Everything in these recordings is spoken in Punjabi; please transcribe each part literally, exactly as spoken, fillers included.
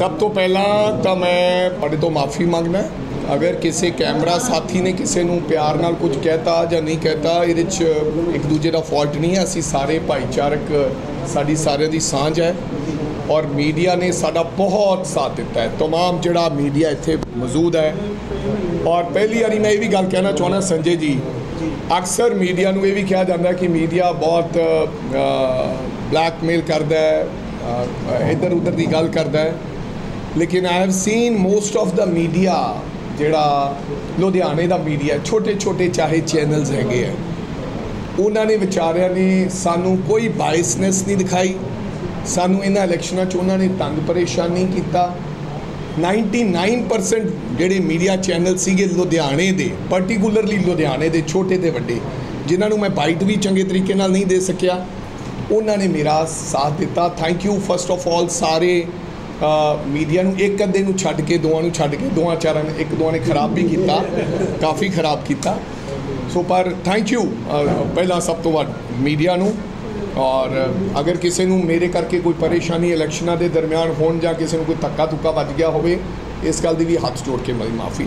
सब तो पहला तो मैं बड़े तो माफ़ी मांगना। अगर किसी कैमरा साथी ने किसी नूं प्यार नाल कुछ कहता या नहीं कहता, ये एक दूजे का फॉल्ट नहीं है। असी सारे भाईचारक साड़ी सारे दी सांझ है और मीडिया ने साडा बहुत साथ दिता है। तमाम जिहड़ा मीडिया इत्थे मौजूद है। और पहली बारी मैं ये भी गल कहना चाहना संजय जी, अक्सर मीडिया नूं ये भी कहा जाता है कि मीडिया बहुत ब्लैकमेल करता है, इधर उधर की गल करता है, लेकिन I have seen most of the media जिहड़ा लुधियाने का मीडिया छोटे छोटे चाहे चैनल्स हैगे है, उन्होंने बेचारियां ने सानू कोई बायसनेस नहीं दिखाई। सानू इन्हां इलैक्शनां च उन्होंने तंग परेशान नहीं किया। नाइनटी नाइन परसेंट जिहड़े मीडिया चैनल सीगे लुधियाने दे, पर्टिकुलरली लुधियाने दे छोटे ते वड्डे, जिन्होंने मैं बाइट भी चंगे तरीके नाल नहीं दे सकिया, उन्होंने मेरा साथ दिता। Thank you first of all सारे मीडिया नूं। एक अद्धे नूं छड्ड के दोवां नूं छड्ड के दोवां चारां ने एक दोवां ने खराब भी किया, काफ़ी खराब किया। सो पर थैंक यू पहला सब तो वध मीडिया नूं। और अगर किसी नूं मेरे करके कोई परेशानी इलैक्शनां दे दरमियान होण जां किसी नूं कोई धक्का धुक्का वज गया होवे, इस गल दी भी हथ जोड़ के मेरी माफ़ी।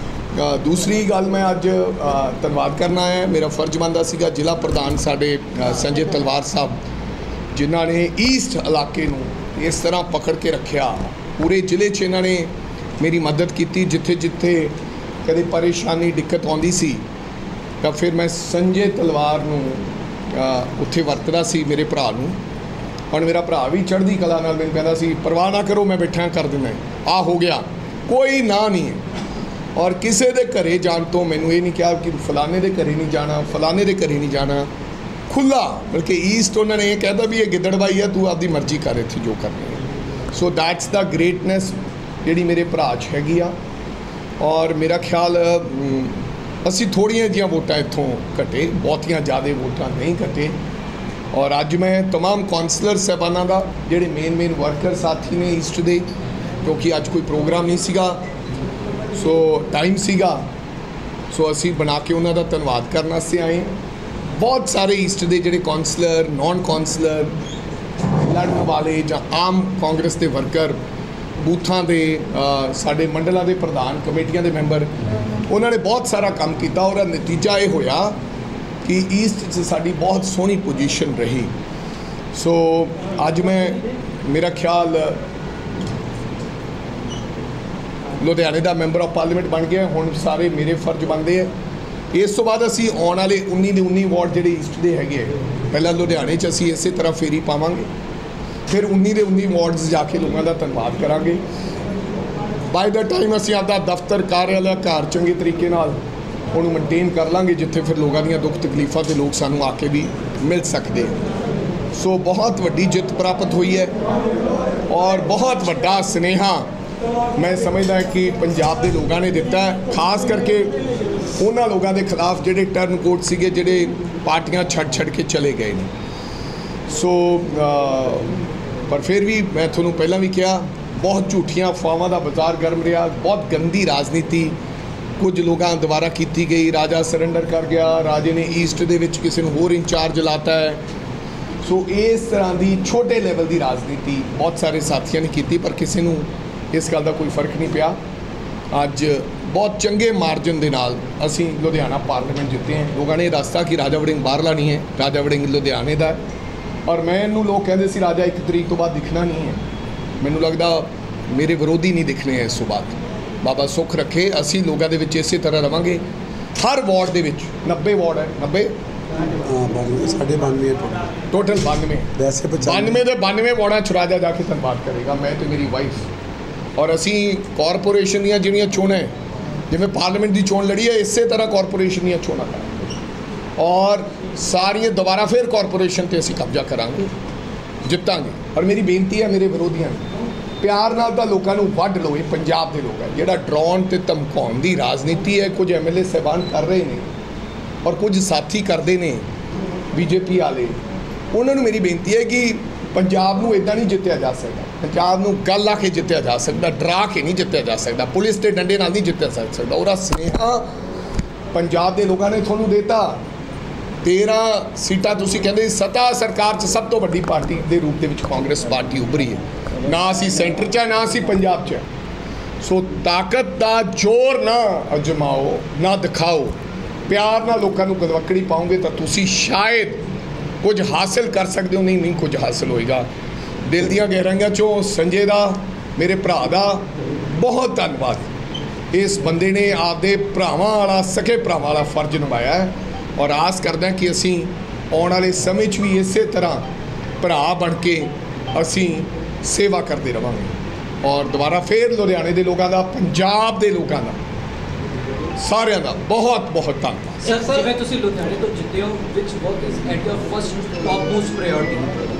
दूसरी गल मैं अज धन्नवाद करना है, मेरा फर्ज बनता सीगा जिला प्रधान साडे संजय तलवार साहब, जिन्हां ने ईस्ट इलाके नूं इस तरह पकड़ के रखिया। पूरे जिले च इन्हां ने मेरी मदद की, जिथे जिथे कदे परेशानी दिक्कत आउंदी सी तो फिर मैं संजय तलवार नूं उत्थे वरतदा सी मेरे भरा नूं। और मेरा भरा भी चढ़दी कला नाल मैनूं कहंदा सी परवाह ना करो, मैं बैठा कर देना, आ हो गया, कोई ना नहीं है। और किसी के घरे जान तो मैनूं ये नहीं कहा कि फलाने के घरे नहीं जाना, फलाने के घरे नहीं जाना, खुला। बल्कि ईस्ट उन्होंने ये कहता भी ये गिदड़बाई है, तू आपकी मर्जी कर इत्थे जो करनी है। सो दैट्स द ग्रेटनैस जिहड़ी मेरे भरा च हैगी आ। और मेरा ख्याल असी थोड़ियां जिहियां वोटां इत्थों घटे, बहुतियां ज़्यादा वोटां नहीं घटे। और अज मैं तमाम कौंसलर साहबाना का जिहड़े मेन मेन वर्कर साथी ने ईस्ट दे, क्योंकि अज कोई प्रोग्राम नहीं सीगा, सो टाइम सीगा, सो असी बना के उन्हों का धन्नवाद करने से आए। बहुत सारे ईस्ट के जिहड़े कौंसलर, नॉन कौंसलर, लड़न वाले या आम कांग्रेस के वर्कर, बूथां दे साडे मंडलों के प्रधान, कमेटियां के मैंबर, उन्होंने बहुत सारा काम किया। और नतीजा ये होया कि ईस्ट से साड़ी बहुत सोहनी पोजीशन रही। सो अज मैं मेरा ख्याल लुधियाने का मैंबर ऑफ पार्लीमेंट बन गया, हुण सारे मेरे फर्ज बनते हैं। इस तो बाद असी आने वाले उन्नी के उन्नी वार्ड जिहड़े ईस्ट के हैगे, पहला लुधियाने च असी इस तरह फेरी पावांगे, फिर उन्नी के उन्नी वार्ड्स जाके लोगों का धन्नवाद करांगे। बाय द टाइम असी आपदा दफ्तर, कार्यालय, घर चंगे तरीके नाल उन्होंने मेनटेन कर लाँगे, जिथे फिर लोगों दी दुख तकलीफां ते लोग सानू आके भी मिल सकते हैं। सो बहुत वड्डी जित प्राप्त हुई है और बहुत वड्डा स्नेहा मैं समझदा कि पंजाब के लोगों ने दिता है, खास करके उन्होंने लोगों के खिलाफ जिहड़े टर्न कोट सीगे, जिहड़े पार्टियां छड़ छड़ के चले गए ने। सो आ, पर फिर भी मैं थोनों पहला भी कहा, बहुत झूठियां अफवाहां का बाजार गर्म रहा, बहुत गंदी राजनीति कुछ लोगों द्वारा की गई। राजा सरेंडर कर गया, राजे ने ईस्ट दे विच किसी को होर इंचार्ज लाता है। सो इस तरह की छोटे लैवल की राजनीति बहुत सारे साथियों ने की, पर किसी को इस गल का कोई फर्क नहीं पिया। अज बहुत चंगे मार्जन के नाल असी लुधियाना पार्लीमेंट जिते हैं। लोगों ने दसता कि राजा वड़िंग बाहरला नहीं है, राजा वड़िंग लुधियाने का है। और मैनू लोग कहते सी राजा एक तरीक तो बाद दिखना नहीं है, मैनू लगता मेरे विरोधी नहीं दिखने हैं। इस तो बाद बाबा सुख रखे, असी लोगों के इस तरह रवांगे। हर वार्ड के नब्बे वार्ड है, नब्बे साढ़े बानवे टोटल बानवे वैसे बानवे के बानवे वार्डा च राजा जाके धन्यवाद करेगा, मैं तो मेरी वाइफ। और असी कॉरपोरेशन दी जिहड़ियां चोणां जिवें पार्लीमेंट की चोण लड़ी है, इस तरह कॉरपोरेशन दी चोणां करांगे और सारियां दोबारा फिर कॉरपोरेशन ते असी कब्जा करांगे, जितांगे। और मेरी बेनती है मेरे विरोधियों ने, प्यार नाल तां लोकां नूं वढ लो। ये पंजाब के लोग है जिहड़ा ड्राउण ते धमकाउण दी राजनीति है, कुछ एम एल ए साहबान कर रहे हैं और कुछ साथी करते हैं बीजेपी वाले। उन्होंने मेरी बेनती है कि पंजाब नूं इदां नहीं जित्तिया जा सकता, पंजाब नूं गल आके जित्तिया जा सकता, डरा के नहीं जित्तिया जा सकता, पुलिस के डंडे नाल नहीं जित्तिया जा सकता। और स्नेहा पंजाब के लोगों ने तुहानूं देता। तेरह सीटां तुसीं कहंदे सत्ता सरकार च सब तो वड्डी पार्टी के रूप में कांग्रेस पार्टी उभरी है। ना असी सेंटर च ना असी पंजाब च। सो ताकत का जोर ना अजमाओ ना दिखाओ, प्यार ना लोगों को गदवकड़ी पाओगे तो तुसी शायद कुछ हासिल कर सकते हो। नहीं नहीं कुछ हासिल होएगा। दिल दियां गहराइयां चों संजय दा, मेरे भरा दा बहुत धन्यवाद। इस बंदे ने आपदे भरावां वाला सके भरावां वाला फर्ज निभाया है और आस करदा कि असी आने वाले समय च भी इस तरह भरा बन के असी सेवा करते रहांगे। और दोबारा फिर लुधियाने के लोगों का, पंजाब के लोगों का, सारिਆਂ ਦਾ बहुत बहुत धन्यवाद। सर जिवें तुसीं लुधियाने तो जिते हो, which work is at your first topmost priority?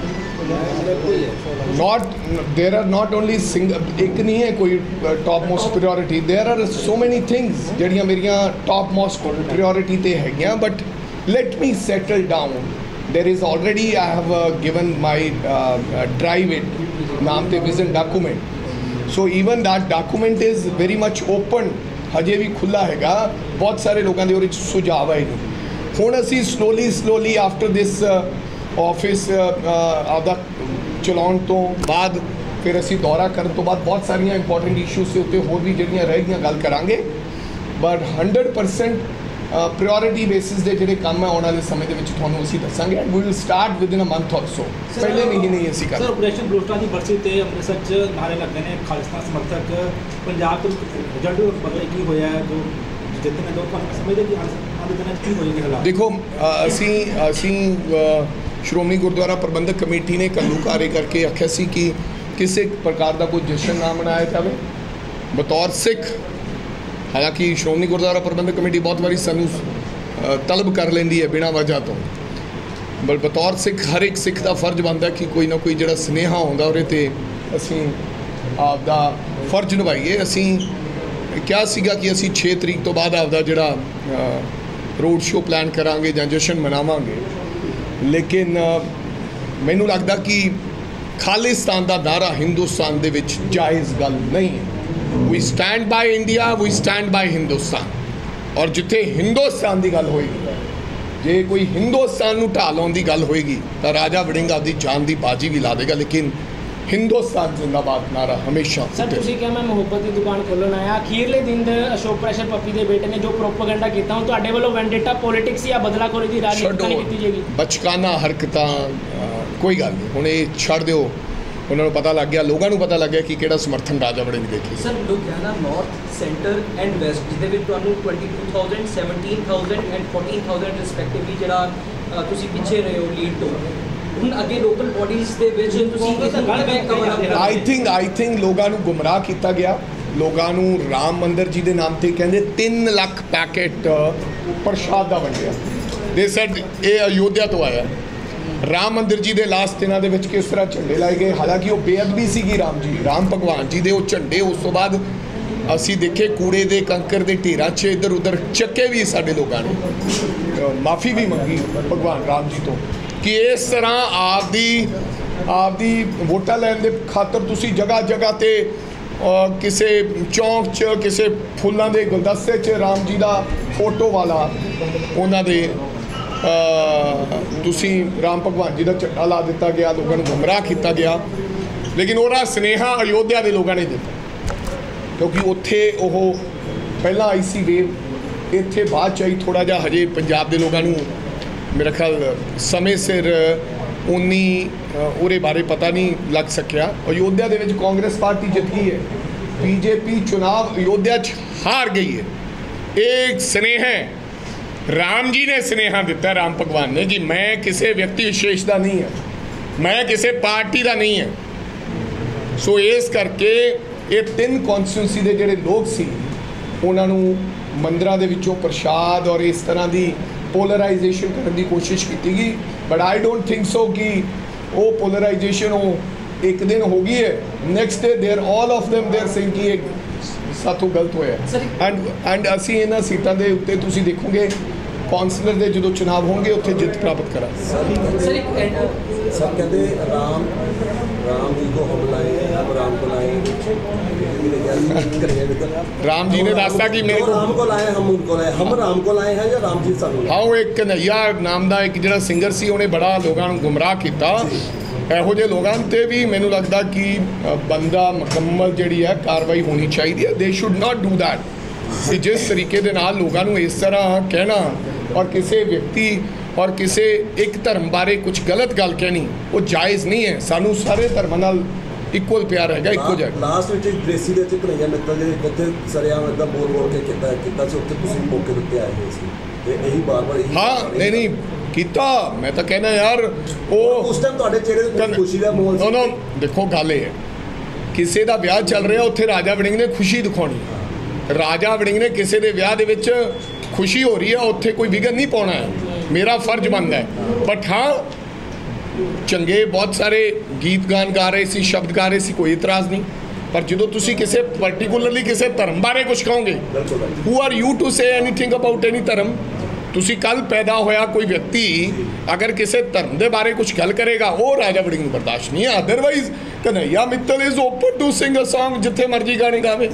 Not there are not only single, एक नहीं है कोई top most priority, there are so many things ਜਿਹੜੀਆਂ ਮੇਰੀਆਂ top most priority ਤੇ ਹੈਗੀਆਂ, but let me settle down. There is already I have uh, given my uh, uh, drive it ਨਾਮ ਤੇ vision document, so even that document is very much open, ਹਜੇ ਵੀ ਖੁੱਲਾ ਹੈਗਾ। ਬਹੁਤ ਸਾਰੇ ਲੋਕਾਂ ਦੇ ਉਹਦੇ 'ਚ ਸੁਝਾਅ ਆਏ ਨੇ। ਹੁਣ ਅਸੀਂ slowly slowly after this office ਆਪਦਾ ਚਲਾਉਣ ਤੋਂ ਬਾਅਦ ਫਿਰ ਅਸੀਂ ਦੌਰਾ ਕਰਨ ਤੋਂ ਬਾਅਦ ਬਹੁਤ ਸਾਰੀਆਂ ਇੰਪੋਰਟੈਂਟ ਇਸ਼ੂਜ਼ ਦੇ ਉੱਤੇ ਹੋਰ ਵੀ ਜਿਹੜੀਆਂ ਰਹਿ ਗਈਆਂ ਗੱਲ ਕਰਾਂਗੇ, but hundred percent priority basis ਦੇ ਜਿਹੜੇ ਕੰਮ ਹੈ ਆਉਣ ਵਾਲੇ ਸਮੇਂ ਦੇ ਵਿੱਚ ਤੁਹਾਨੂੰ ਅਸੀਂ ਦੱਸਾਂਗੇ and we will start with in a month also. ਪਹਿਲੇ ਮਹੀਨੇ ਹੀ ਅਸੀਂ ਕਰਾਂਗੇ। ਸਰ ਆਪਰੇਸ਼ਨ ਬਲੂਸਟਾ ਦੀ ਬਰਸੀ ਤੇ ਅੰਮ੍ਰਿਤਸਰ 'ਚ ਨਾਰੇ ਲੱਗਦੇ ਨੇ ਖਾਲਿਸਤਾਨ ਸਮਰਥਕ, ਪੰਜਾਬ ਤੋਂ ਰਿਜ਼ਲਟ ਪਤਾ ਕੀ ਹੋਇਆ ਜੋ ਜਿੱਤੇ ਨੇ ਦੋ ਤੁਹਾਨੂੰ ਸਮਝਦੇ ਕਿ ਆਉਂਦੇ ਦਿਨਾਂ 'ਚ ਕੀ ਹੋਏਗਾ ਹਾਲਾਤ? ਦੇਖੋ ਅਸੀਂ ਅਸੀਂ ਸ਼੍ਰੋਮਣੀ ਗੁਰਦੁਆਰਾ ਪ੍ਰਬੰਧਕ ਕਮੇਟੀ ਨੇ ਘੱਲੂਘਾਰੇ ਕਰਕੇ ਆਖਿਆ ਸੀ ਕਿ ਕਿਸੇ ਪ੍ਰਕਾਰ ਦਾ ਕੋਈ ਜਸ਼ਨ ਨਾ ਮਨਾਇਆ ਜਾਵੇ ਬਤੌਰ ਸਿੱਖ। ਹਾਲਾਂਕਿ ਸ਼੍ਰੋਮਣੀ ਗੁਰਦੁਆਰਾ ਪ੍ਰਬੰਧਕ ਕਮੇਟੀ ਬਹੁਤ ਵਾਰੀ ਸਾਨੂੰ ਤਲਬ ਕਰ ਲੈਂਦੀ ਹੈ ਬਿਨਾਂ ਵਜ੍ਹਾ ਤੋਂ, ਬਲ ਬਤੌਰ ਸਿੱਖ ਹਰ ਇੱਕ ਸਿੱਖ ਦਾ ਫਰਜ਼ ਬਣਦਾ ਕਿ ਕੋਈ ਨਾ ਕੋਈ ਜਿਹੜਾ ਸੁਨੇਹਾ ਆਉਂਦਾ ਉਹਦੇ 'ਤੇ ਅਸੀਂ ਆਪਦਾ ਫਰਜ਼ ਨਿਭਾਈਏ। ਅਸੀਂ ਕਿਹਾ ਸੀਗਾ ਕਿ ਅਸੀਂ ਛੇ ਤਰੀਕ ਤੋਂ ਬਾਅਦ ਆਪਦਾ ਜਿਹੜਾ ਰੋਡ ਸ਼ੋਅ ਪਲਾਨ ਕਰਾਂਗੇ ਜਾਂ ਜਸ਼ਨ ਮਨਾਵਾਂਗੇ, ਲੇਕਿਨ ਮੈਨੂੰ ਲੱਗਦਾ ਕਿ ਖਾਲਿਸਤਾਨ ਦਾ ਨਾਰਾ ਹਿੰਦੁਸਤਾਨ ਦੇ ਵਿੱਚ ਜਾਇਜ਼ ਗੱਲ ਨਹੀਂ ਹੈ। We stand by India, we stand by Hindustan. ਔਰ ਜਿੱਥੇ ਹਿੰਦੁਸਤਾਨ ਦੀ ਗੱਲ ਹੋਏਗੀ, ਜੇ ਕੋਈ ਹਿੰਦੁਸਤਾਨ ਨੂੰ ਢਾਹ ਲਾਉਣ ਦੀ ਗੱਲ ਹੋਏਗੀ ਤਾਂ ਰਾਜਾ ਵੜਿੰਗ ਆਪਦੀ ਜਾਨ ਦੀ ਬਾਜੀ ਵੀ ਲਾ ਦੇਗਾ, ਲੇਕਿਨ ਹਿੰਦੁਸਤਾਨ ਜ਼ਿੰਦਾਬਾਦ ਨਾਰਾ ਹਮੇਸ਼ਾ। ਸਰ ਤੁਸੀਂ ਕਿਹਾ ਮੈਂ ਮੁਹੱਬਤ ਦੀ ਦੁਕਾਨ ਖੋਲ੍ਹਣ ਆਇਆ, ਅਖੀਰਲੇ ਦਿਨ ਦੇ ਅਸ਼ੋਕ ਪ੍ਰੈਸ਼ਰ ਪੱਪੀ ਦੇ ਬੇਟੇ ਨੇ ਜੋ ਪ੍ਰੋਪੇਗੈਂਡਾ ਕੀਤਾ, ਹੁਣ ਤੁਹਾਡੇ ਵੱਲੋਂ ਵੈਂਡੇਟਾ ਪੋਲਿਟਿਕਸ ਜਾਂ ਬਦਲਾਖੋਰੀ ਦੀ ਰਾਜਨੀਤੀ ਨਹੀਂ ਕੀਤੀ ਜਾਏਗੀ? ਬਚਕਾਨਾ ਹਰਕਤਾਂ ਕੋਈ ਗੱਲ ਨਹੀਂ, ਹੁਣ ਇਹ ਛੱਡ ਦਿਓ। ਉਹਨਾਂ ਨੂੰ ਪਤਾ ਲੱਗ ਗਿਆ, ਲੋਕਾਂ ਨੂੰ ਪਤਾ ਲੱਗ ਗਿਆ ਕਿ ਕਿਹੜਾ ਸਮਰਥਨ ਰਾਜਾ ਵੜਿੰਗ ਦੀ ਦੇਖੀ। Sir Ludhiana north, centre and west ਜਿਹਦੇ ਵਿੱਚ ਤੁਹਾਨੂੰ ਬਾਈ ਹਜ਼ਾਰ, ਸਤਾਰਾਂ ਹਜ਼ਾਰ ਐਂਡ ਚੌਦਾਂ ਹਜ਼ਾਰ ਰਿਸਪੈਕਟਿਵਲੀ ਜਿਹੜਾ ਤੁਸੀਂ ਪਿੱਛੇ ਰਹੇ ਹੋ ਲੀਡ ਤੋਂ, ਹੁਣ ਅੱਗੇ ਲੋਕਲ ਬੋਡੀਜ਼ ਦੇ ਵਿੱਚ ਤੁਸੀਂ ਆਈ ਥਿੰਕ ਆਈ ਥਿੰਕ ਲੋਕਾਂ ਨੂੰ ਗੁੰਮਰਾਹ ਕੀਤਾ ਗਿਆ। ਲੋਕਾਂ ਨੂੰ ਰਾਮ ਮੰਦਿਰ ਜੀ ਦੇ ਨਾਮ ਤੇ ਕਹਿੰਦੇ ਤਿੰਨ ਲੱਖ ਪੈਕੇਟ ਪ੍ਰਸ਼ਾਦ ਦਾ ਵੰਡਿਆ। ਦੇ ਸੈਡ ਇਹ ਅਯੋਧਿਆ ਤੋਂ ਆਇਆ। ਰਾਮ ਮੰਦਿਰ ਜੀ ਦੇ ਲਾਸਟ ਦਿਨਾਂ ਦੇ ਵਿੱਚ ਕਿਸ ਤਰ੍ਹਾਂ ਝੰਡੇ ਲਾਏ ਗਏ, ਹਾਲਾਂਕਿ ਉਹ ਬੇਅਦਬੀ ਸੀਗੀ ਰਾਮ ਜੀ ਰਾਮ ਭਗਵਾਨ ਜੀ ਦੇ ਉਹ ਝੰਡੇ। ਉਸ ਤੋਂ ਬਾਅਦ ਅਸੀਂ ਦੇਖੇ ਕੂੜੇ ਦੇ ਕੰਕਰ ਦੇ ਢੇਰਾਂ 'ਚ ਇੱਧਰ ਉੱਧਰ ਚੱਕੇ ਵੀ ਸਾਡੇ ਲੋਕਾਂ ਨੇ, ਮਾਫੀ ਵੀ ਮੰਗੀ ਭਗਵਾਨ ਰਾਮ ਜੀ ਤੋਂ ਕਿ ਇਸ ਤਰ੍ਹਾਂ ਆਪਦੀ ਆਪਦੀ ਵੋਟਾਂ ਲੈਣ ਦੇ ਖਾਤਰ ਤੁਸੀਂ ਜਗ੍ਹਾ ਜਗ੍ਹਾ 'ਤੇ ਕਿਸੇ ਚੌਂਕ 'ਚ ਕਿਸੇ ਫੁੱਲਾਂ ਦੇ ਗੁਲਦਸਤੇ 'ਚ ਰਾਮ ਜੀ ਦਾ ਫੋਟੋ ਵਾਲਾ ਉਹਨਾਂ ਦੇ ਤੁਸੀਂ ਰਾਮ ਭਗਵਾਨ ਜੀ ਦਾ ਝੰਡਾ ਲਾ ਦਿੱਤਾ ਗਿਆ, ਲੋਕਾਂ ਨੂੰ ਗੁੰਮਰਾਹ ਕੀਤਾ ਗਿਆ। ਲੇਕਿਨ ਉਹਦਾ ਸੁਨੇਹਾ ਅਯੋਧਿਆ ਦੇ ਲੋਕਾਂ ਨੇ ਦਿੱਤਾ, ਕਿਉਂਕਿ ਉੱਥੇ ਉਹ ਪਹਿਲਾਂ ਆਈ ਸੀ ਵੇਵ, ਇੱਥੇ ਬਾਅਦ 'ਚ ਆਈ। ਥੋੜ੍ਹਾ ਜਿਹਾ ਹਜੇ ਪੰਜਾਬ ਦੇ ਲੋਕਾਂ ਨੂੰ ਮੇਰਾ ਖਿਆਲ ਸਮੇਂ ਸਿਰ ਉਨੀ ਉਹਦੇ ਬਾਰੇ ਪਤਾ ਨਹੀਂ ਲੱਗ ਸਕਿਆ। ਅਯੋਧਿਆ ਦੇ ਵਿੱਚ ਕਾਂਗਰਸ ਪਾਰਟੀ ਜਿੱਤ ਗਈ ਹੈ, ਬੀਜੇਪੀ ਚੁਣਾਵ ਅਯੋਧਿਆ 'ਚ ਹਾਰ ਗਈ ਹੈ। ਇਹ ਸੁਨੇਹਾ ਰਾਮ ਜੀ ਨੇ ਸੁਨੇਹਾ ਦਿੱਤਾ, ਰਾਮ ਭਗਵਾਨ ਨੇ, ਕਿ ਮੈਂ ਕਿਸੇ ਵਿਅਕਤੀ ਵਿਸ਼ੇਸ਼ ਦਾ ਨਹੀਂ ਹਾਂ, ਮੈਂ ਕਿਸੇ ਪਾਰਟੀ ਦਾ ਨਹੀਂ ਹਾਂ। ਸੋ ਇਸ ਕਰਕੇ ਇਹ ਤਿੰਨ ਕੌਂਸਟੀਟਿਊਂਸੀ ਦੇ ਜਿਹੜੇ ਲੋਕ ਸੀ ਉਹਨਾਂ ਨੂੰ ਮੰਦਿਰਾਂ ਦੇ ਵਿੱਚੋਂ ਪ੍ਰਸ਼ਾਦ ਔਰ ਇਸ ਤਰ੍ਹਾਂ ਦੀ ਪੋਲਰਾਈਜੇਸ਼ਨ ਕਰਨ ਦੀ ਕੋਸ਼ਿਸ਼ ਕੀਤੀ ਗਈ। But I don't think so ਕਿ ਉਹ ਪੋਲਰਾਈਜੇਸ਼ਨ ਉਹ ਇੱਕ ਦਿਨ ਹੋ ਗਈ ਹੈ। Next day they're all of them they're saying ਕਿ ਇਹ ਸਾਥੋਂ ਗਲਤ ਹੋਇਆ। ਐਂਡ ਐਂਡ ਅਸੀਂ ਇਹਨਾਂ ਸੀਟਾਂ ਦੇ ਉੱਤੇ ਤੁਸੀਂ ਦੇਖੋਗੇ ਕੌਂਸਲਰ ਦੇ ਜਦੋਂ ਚੁਣਾਵ ਹੋਣਗੇ ਉੱਥੇ ਜਿੱਤ ਪ੍ਰਾਪਤ ਕਰਾਂਗੇ। ਸਰ ਇੱਕ सब कहते राम राम जी को हम लाए, हम राम को लाए। राम जी ने दास्ता कि मेरे को राम को लाए, हम उनको लाए, हम राम को लाए हैं या राम जी सानू? हाँ, वो एक कन्हैया नाम का एक जो सिंगर सी उन्हें बड़ा लोगों को गुमराह किया ਇਹੋ ਜਿਹੇ ਲੋਕਾਂ 'ਤੇ ਵੀ ਮੈਨੂੰ ਲੱਗਦਾ ਕਿ ਅ, ਬੰਦਾ ਮੁਕੰਮਲ ਜਿਹੜੀ ਹੈ ਕਾਰਵਾਈ ਹੋਣੀ ਚਾਹੀਦੀ ਹੈ। ਦੇ ਸ਼ੁੱਡ ਨਾਟ ਡੂ ਦੈਟ ਕਿ ਜਿਸ ਤਰੀਕੇ ਦੇ ਨਾਲ ਲੋਕਾਂ ਨੂੰ ਇਸ ਤਰ੍ਹਾਂ ਕਹਿਣਾ ਔਰ ਕਿਸੇ ਵਿਅਕਤੀ ਔਰ ਕਿਸੇ ਇੱਕ ਧਰਮ ਬਾਰੇ ਕੁਝ ਗਲਤ ਗੱਲ ਕਹਿਣੀ ਉਹ ਜਾਇਜ਼ ਨਹੀਂ ਹੈ। ਸਾਨੂੰ ਸਾਰੇ ਧਰਮਾਂ ਨਾਲ ਇਕੁਅਲ ਪਿਆਰ ਹੈਗਾ, ਇੱਕੋ ਜਿਹਾ। ਲਾਸਟ ਵਿੱਚ ਗ੍ਰੇਸੀ ਦੇ ਵਿੱਚ ਕਨਈਆ ਮਿੱਤਲ ਜੀ ਉੱਥੇ ਸਰਿਆਮ ਇੱਦਾਂ ਬੋਲ ਬੋਲ ਕੇ ਕੀਤਾ ਕੀਤਾ ਸੀ, ਉੱਥੇ ਤੁਸੀਂ ਮੌਕੇ ਦੇ ਉੱਤੇ ਆਏ ਹੋਏ ਸੀ ਤੇ ਇਹੀ ਬਾਰ ਬਾਰ ਇਹੀ ਹਾਂ ਨਹੀਂ ਨਹੀਂ ਕੀਤਾ। ਮੈਂ ਤਾਂ ਕਹਿੰਦਾ ਯਾਰ ਉਹ ਉਸ ਟਾਈਮ ਤੁਹਾਡੇ ਚਿਹਰੇ ਤੇ ਖੁਸ਼ੀ ਦਾ ਮਾਹੌਲ ਨੋ ਨੋ ਦੇਖੋ ਗੱਲ ਇਹ ਹੈ, ਕਿਸੇ ਦਾ ਵਿਆਹ ਚੱਲ ਰਿਹਾ ਉੱਥੇ ਰਾਜਾ ਵੜਿੰਗ ਨੇ ਖੁਸ਼ੀ ਦਿਖਾਉਣੀ। ਰਾਜਾ ਵੜਿੰਗ ਨੇ ਕਿਸੇ ਦੇ ਵਿਆਹ ਦੇ ਵਿੱਚ ਖੁਸ਼ੀ ਹੋ ਰਹੀ ਹੈ, ਉੱਥੇ ਕੋਈ ਵਿਘਨ ਨਹੀਂ ਪਾਉਣਾ ਹੈ, ਮੇਰਾ ਫਰਜ਼ ਬਣਦਾ ਹੈ। ਬਟ ਹਾਂ ਚੰਗੇ ਬਹੁਤ ਸਾਰੇ ਗੀਤ ਗਾਨ ਗਾ ਰਹੇ ਸੀ, ਸ਼ਬਦ ਗਾ ਰਹੇ ਸੀ, ਕੋਈ ਇਤਰਾਜ਼ ਨਹੀਂ। ਪਰ ਜਦੋਂ ਤੁਸੀਂ ਕਿਸੇ ਪਾਰਟਿਕੂਲਰਲੀ ਕਿਸੇ ਧਰਮ ਬਾਰੇ ਕੁਝ ਕਹੋਗੇ, who are you to say anything about any ਧਰਮ। ਤੁਸੀਂ ਕੱਲ ਪੈਦਾ ਹੋਇਆ ਕੋਈ ਵਿਅਕਤੀ ਅਗਰ ਕਿਸੇ ਧਰਮ ਦੇ ਬਾਰੇ ਕੁਝ ਗੱਲ ਕਰੇਗਾ, ਉਹ ਰਾਜਾ ਵੜਿੰਗ ਨੂੰ ਬਰਦਾਸ਼ਤ ਨਹੀਂ ਹੈ। Otherwise Kanhaiya Mittal is open to sing a song ਜਿੱਥੇ ਮਰਜ਼ੀ ਗਾਣੇ ਗਾਵੇ।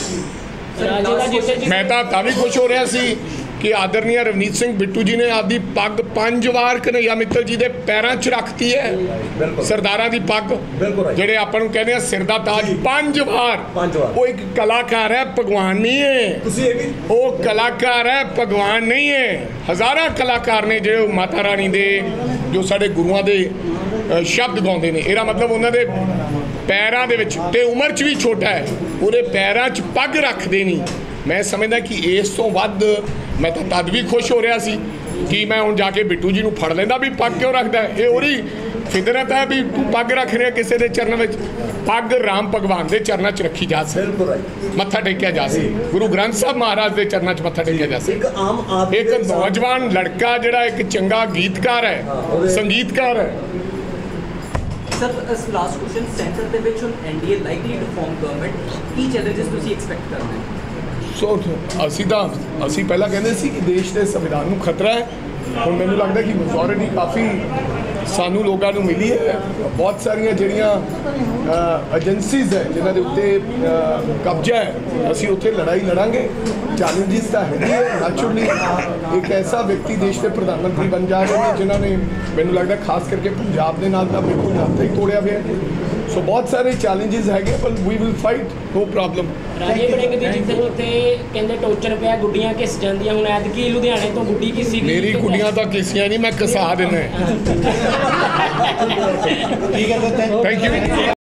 ਮੈਂ ਤਾਂ ਤਾਂ ਵੀ ਖੁਸ਼ ਹੋ ਰਿਹਾ ਸੀ ਕਿ ਆਦਰਨੀय ਰਵਨੀਤ ਸਿੰਘ ਬਿੱਟੂ ਜੀ ਨੇ ਆਪਦੀ ਪੱਗ ਪੰਜ ਵਾਰ ਕਨਈਆ ਮਿੱਤਲ ਜੀ ਦੇ ਪੈਰਾਂ 'ਚ ਰੱਖਤੀ ਹੈ। ਸਰਦਾਰਾਂ ਦੀ ਪੱਗ ਜਿਹੜੇ ਆਪਾਂ ਨੂੰ ਕਹਿੰਦੇ ਆ ਸਿਰ ਦਾ ਤਾਜ, ਪੰਜ ਵਾਰ। ਉਹ ਇੱਕ ਕਲਾਕਾਰ ਹੈ, ਭਗਵਾਨ ਨਹੀਂ ਹੈ। ਤੁਸੀਂ ਇਹ ਵੀ ਉਹ ਕਲਾਕਾਰ ਹੈ, ਭਗਵਾਨ ਨਹੀਂ ਹੈ। ਹਜ਼ਾਰਾਂ ਕਲਾਕਾਰ ਨੇ ਜਿਹੜੇ ਮਾਤਾ ਰਾਣੀ ਦੇ, ਜੋ ਸਾਡੇ ਗੁਰੂਆਂ ਦੇ ਅ, ਸ਼ਬਦ ਗਾਉਂਦੇ ਨੇ। ਇਹਦਾ ਮਤਲਬ ਉਹਨਾਂ ਦੇ ਪੈਰਾਂ ਦੇ ਵਿੱਚ, ਤੇ ਉਮਰ 'ਚ ਵੀ ਛੋਟਾ ਹੈ, ਉਹਦੇ ਪੈਰਾਂ 'ਚ ਪੱਗ ਰੱਖਦੇ ਨਹੀਂ। ਮੈਂ ਸਮਝਦਾ ਕਿ ਇਸ ਤੋਂ ਵੱਧ ਮੈਂ ਤਾਂ ਤਦ ਵੀ ਖੁਸ਼ ਹੋ ਰਿਹਾ ਸੀ ਕਿ ਮੈਂ ਹੁਣ ਜਾ ਕੇ ਬਿੱਟੂ ਜੀ ਨੂੰ ਫੜ ਲੈਂਦਾ ਵੀ ਪੱਗ ਕਿਉਂ ਰੱਖਦਾ। ਇਹ ਉਹਦੀ ਫਿਤਰਤ ਹੈ ਵੀ ਤੂੰ ਪੱਗ ਰੱਖ ਰਿਹਾ ਕਿਸੇ ਦੇ ਚਰਨਾਂ ਵਿੱਚ। ਪੱਗ ਰਾਮ ਭਗਵਾਨ ਦੇ ਚਰਨਾਂ 'ਚ ਰੱਖੀ ਜਾ ਸਕਦੀ, ਮੱਥਾ ਟੇਕਿਆ ਜਾ ਸਕਦਾ, ਗੁਰੂ ਗ੍ਰੰਥ ਸਾਹਿਬ ਮਹਾਰਾਜ ਦੇ ਚਰਨਾਂ 'ਚ ਮੱਥਾ ਟੇਕਿਆ ਜਾ ਸਕਦਾ। ਇੱਕ ਆਮ ਆਦਮੀ ਇੱਕ ਨੌਜਵਾਨ ਲੜਕਾ ਜਿਹੜਾ ਇੱਕ ਚੰਗਾ ਗੀਤਕਾਰ ਹੈ, ਸੰਗੀਤਕਾਰ ਹੈ। ਸਰ ਲਾਸਟ ਕੁਐਸਚਨ, ਸੈਂਟਰ ਦੇ ਵਿੱਚ ਹੁਣ NDA likely to form government, ਕੀ ਚੈਲੰਜਸ ਤੁਸੀਂ ਐਕਸਪੈਕਟ ਕਰਦੇ ਹੋ? ਸੋ ਅਸੀਂ ਤਾਂ ਅਸੀਂ ਪਹਿਲਾਂ ਕਹਿੰਦੇ ਸੀ ਕਿ ਦੇਸ਼ ਦੇ ਸੰਵਿਧਾਨ ਨੂੰ ਖਤਰਾ ਹੈ। ਹੁਣ ਮੈਨੂੰ ਲੱਗਦਾ ਕਿ ਮੈਜੋਰਿਟੀ ਕਾਫੀ ਸਾਨੂੰ ਲੋਕਾਂ ਨੂੰ ਮਿਲੀ ਹੈ। ਬਹੁਤ ਸਾਰੀਆਂ ਜਿਹੜੀਆਂ ਏਜੰਸੀਜ਼ ਹੈ ਜਿਨ੍ਹਾਂ ਦੇ ਉੱਤੇ ਕਬਜ਼ਾ ਹੈ, ਅਸੀਂ ਉੱਥੇ ਲੜਾਈ ਲੜਾਂਗੇ। ਚੈਲੰਜਿਸ ਤਾਂ ਹੈਗੇ ਹੈ ਨੈਚੁਰਲੀ। ਇੱਕ ਐਸਾ ਵਿਅਕਤੀ ਦੇਸ਼ ਦੇ ਪ੍ਰਧਾਨ ਮੰਤਰੀ ਬਣ ਜਾ ਰਹੇ ਨੇ ਜਿਨ੍ਹਾਂ ਨੇ ਮੈਨੂੰ ਲੱਗਦਾ ਖਾਸ ਕਰਕੇ ਪੰਜਾਬ ਦੇ ਨਾਲ ਤਾਂ ਬਿਲਕੁਲ ਨਾਤਾ ਹੀ ਤੋੜਿਆ ਹੋਇਆ। ਸੋ ਬਹੁਤ ਸਾਰੇ ਚੈਲੰਜਿਸ ਹੈਗੇ, ਪਰ we will fight, no problem. ਰਾਜੇ ਵੜਿੰਗ ਦੀ ਜਿੱਥੇ ਉੱਥੇ ਕਹਿੰਦੇ ਟੋਚਰ ਪਿਆ, ਗੁੱਡੀਆਂ ਘਿਸ ਜਾਂਦੀਆਂ। ਹੁਣ ਐਤਕੀ ਲੁਧਿਆਣੇ ਤੋਂ ਗੁੱਡੀ ਘਿਸੀ ਗਈ। ਮੇਰੀ ਗੁੱਡੀਆਂ ਤਾਂ ਘਿਸੀਆਂ ਨਹੀਂ, ਮੈਂ ਘਸਾ ਦਿੰਦਾ। ਠੀਕ ਹੈ ਸਰ, ਥੈਂਕ ਯੂ।